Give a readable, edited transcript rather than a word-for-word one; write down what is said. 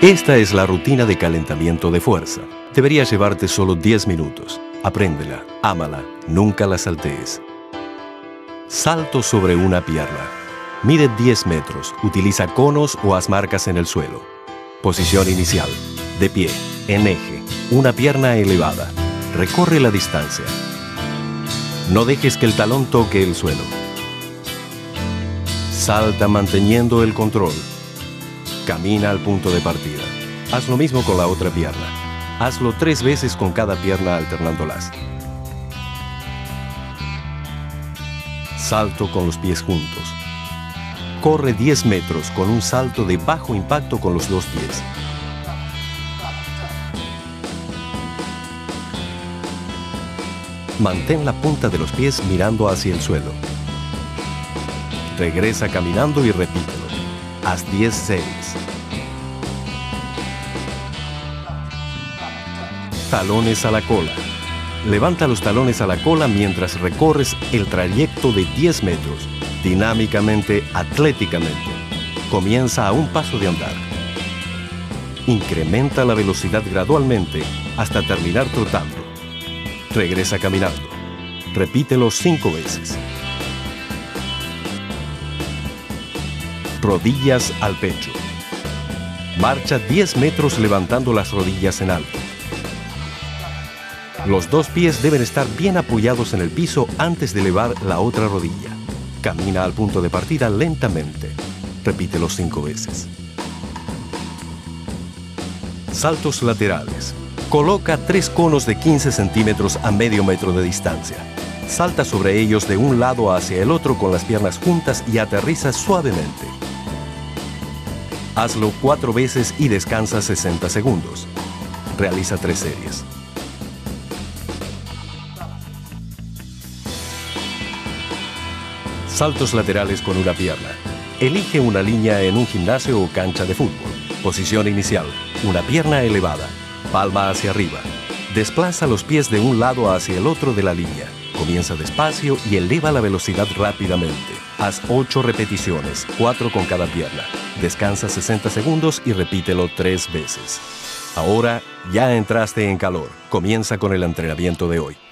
Esta es la rutina de calentamiento de fuerza. Debería llevarte solo 10 minutos. Apréndela, ámala, nunca la saltees. Salto sobre una pierna. Mide 10 metros, utiliza conos o haz marcas en el suelo. Posición inicial. De pie, en eje, una pierna elevada. Recorre la distancia. No dejes que el talón toque el suelo. Salta manteniendo el control. Camina al punto de partida. Haz lo mismo con la otra pierna. Hazlo 3 veces con cada pierna alternándolas. Salto con los pies juntos. Corre 10 metros con un salto de bajo impacto con los 2 pies. Mantén la punta de los pies mirando hacia el suelo. Regresa caminando y repítelo. Haz 10 series. Talones a la cola. Levanta los talones a la cola mientras recorres el trayecto de 10 metros, dinámicamente, atléticamente. Comienza a un paso de andar. Incrementa la velocidad gradualmente hasta terminar trotando. Regresa caminando. Repítelo 5 veces. Rodillas al pecho. Marcha 10 metros levantando las rodillas en alto. Los 2 pies deben estar bien apoyados en el piso antes de elevar la otra rodilla. Camina al punto de partida lentamente. Repítelo 5 veces. Saltos laterales. Coloca 3 conos de 15 centímetros a medio metro de distancia. Salta sobre ellos de un lado hacia el otro con las piernas juntas y aterriza suavemente. Hazlo 4 veces y descansa 60 segundos. Realiza 3 series. Saltos laterales con una pierna. Elige una línea en un gimnasio o cancha de fútbol. Posición inicial. Una pierna elevada. Palma hacia arriba. Desplaza los pies de un lado hacia el otro de la línea. Comienza despacio y eleva la velocidad rápidamente. Haz 8 repeticiones, 4 con cada pierna. Descansa 60 segundos y repítelo 3 veces. Ahora ya entraste en calor. Comienza con el entrenamiento de hoy.